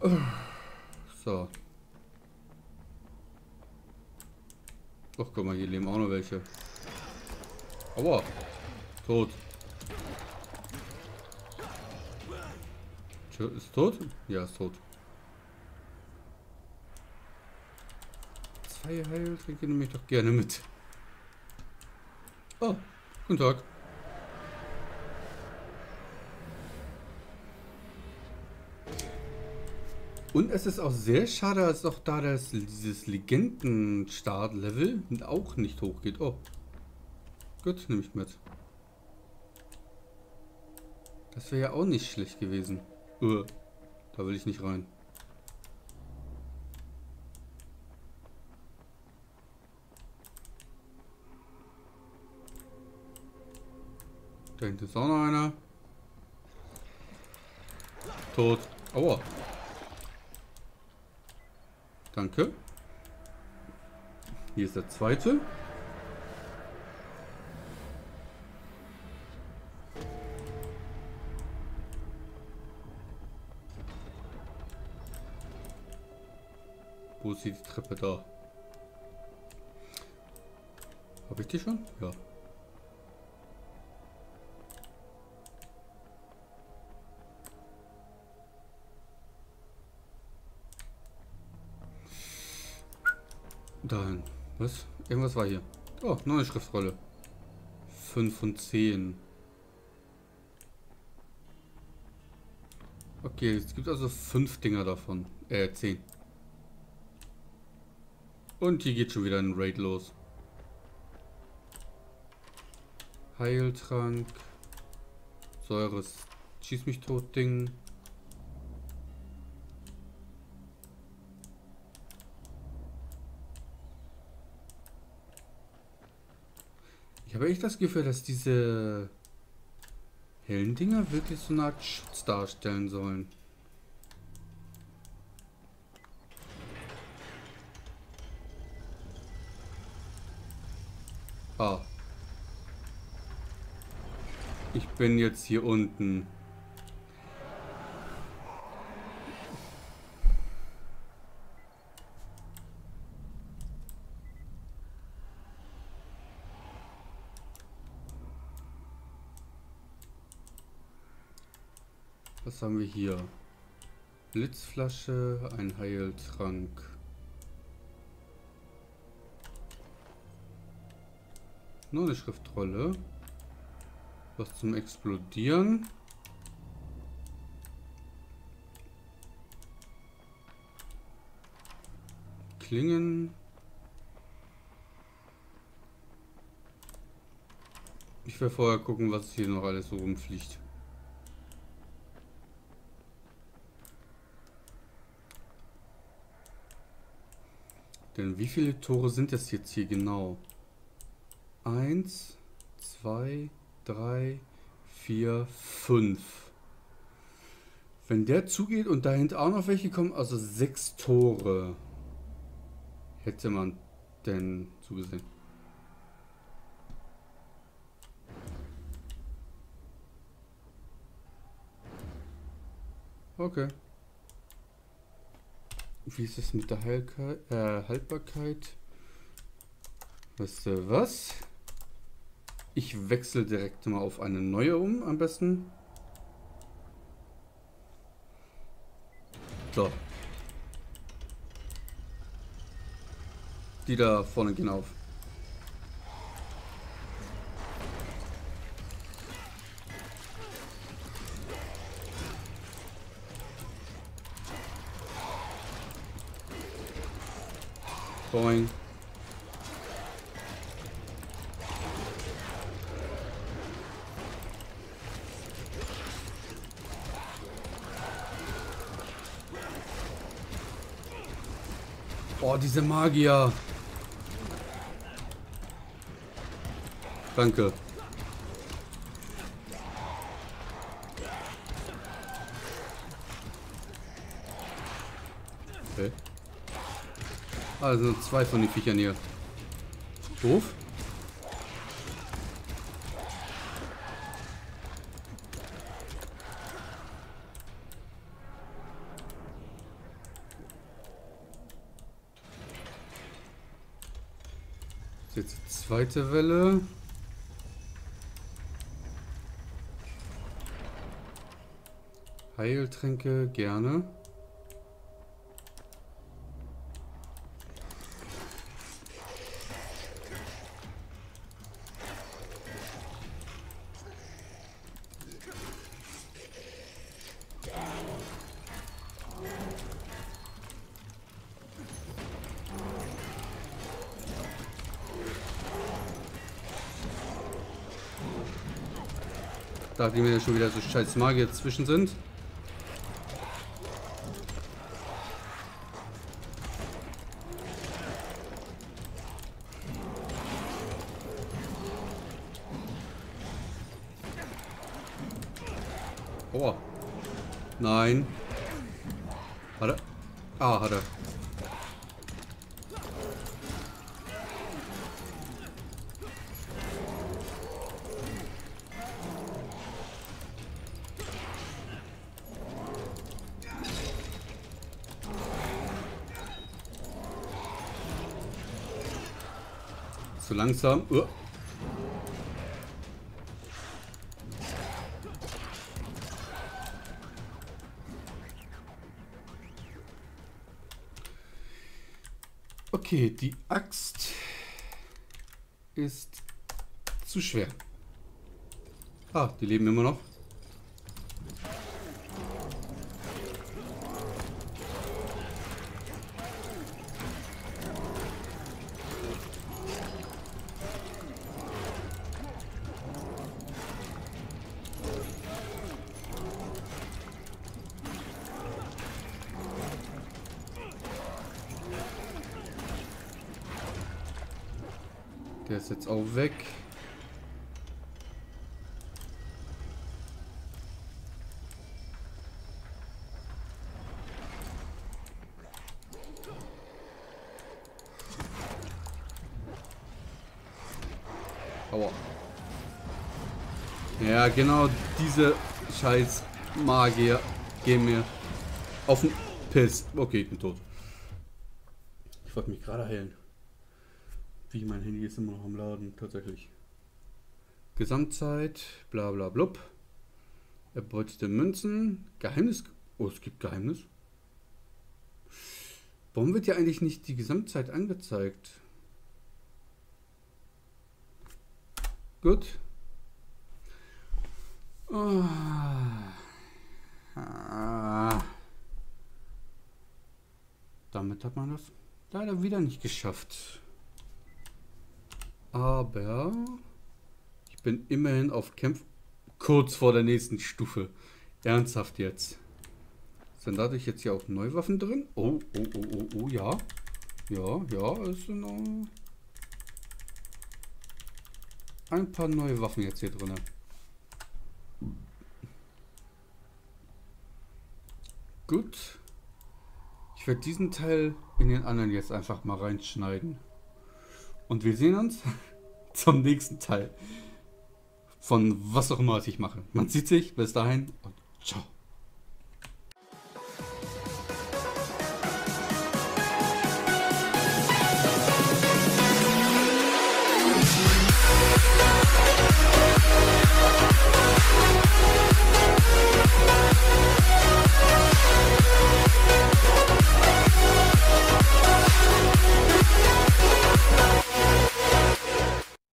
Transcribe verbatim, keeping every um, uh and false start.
So. Ach, guck mal, hier leben auch noch welche. Aua. Tot. Ist tot? Ja, ist tot. Zwei Heiltränke nehme ich doch gerne mit. Oh, guten Tag. Und es ist auch sehr schade, dass auch da das, dieses Legenden-Start-Level auch nicht hochgeht. Oh. Gut, nehme ich mit. Das wäre ja auch nicht schlecht gewesen. Uh, da will ich nicht rein. Da hinten ist auch noch einer. Tot. Aua. Danke. Hier ist der zweite. Wo ist die Treppe da? Habe ich die schon? Ja. Dahin. Was? Irgendwas war hier. Oh, neue Schriftrolle. fünf von zehn. Okay, es gibt also fünf Dinger davon. Äh, zehn. Und hier geht schon wieder ein Raid los. Heiltrank. Säures. Schieß mich tot Ding. Ich habe echt das Gefühl, dass diese hellen Dinger wirklich so eine Art Schutz darstellen sollen. Ah. Ich bin jetzt hier unten. Was haben wir hier? Blitzflasche, ein Heiltrank. Nur eine Schriftrolle. Was zum Explodieren. Klingen. Ich will vorher gucken, was hier noch alles so rumfliegt. Denn wie viele Tore sind das jetzt hier genau? Eins, zwei, drei, vier, fünf. Wenn der zugeht und dahinter auch noch welche kommen, also sechs Tore, hätte man denn zugesehen. Okay. Wie ist es mit der Heilkeit, äh, Haltbarkeit? Weißt du was? Ich wechsle direkt mal auf eine neue um, am besten. So. Die da vorne gehen auf. Boing. Oh, diese Magier. Danke. Okay. Also zwei von den Viechern hier. Doof. Jetzt die zweite Welle. Heiltränke gerne. Da die mir schon wieder so scheiß Magier dazwischen sind. Oh. Nein. Hat er? Ah, hat er. Zu langsam. Uh. Okay, die Axt ist zu schwer. Ah, die leben immer noch. Der ist jetzt auch weg. Aua. Ja, genau diese scheiß Magier gehen mir auf den Piss. Okay, ich bin tot. Ich wollte mich gerade heilen. Wie, mein Handy ist immer noch am Laden, tatsächlich. Gesamtzeit, bla bla blub. Erbeutete Münzen. Geheimnis. Oh, es gibt Geheimnis. Warum wird ja eigentlich nicht die Gesamtzeit angezeigt? Gut. Oh. Ah. Damit hat man das leider wieder nicht geschafft. Aber ich bin immerhin auf Kämpf kurz vor der nächsten Stufe. Ernsthaft jetzt. Sind dadurch jetzt hier auch Neuwaffen drin? Oh, oh, oh, oh, oh, ja. Ja, ja, es sind noch ein paar neue Waffen jetzt hier drin. Gut. Ich werde diesen Teil in den anderen jetzt einfach mal reinschneiden. Und wir sehen uns zum nächsten Teil von was auch immer was ich mache. Man sieht sich. Bis dahin und ciao. We'll be right back.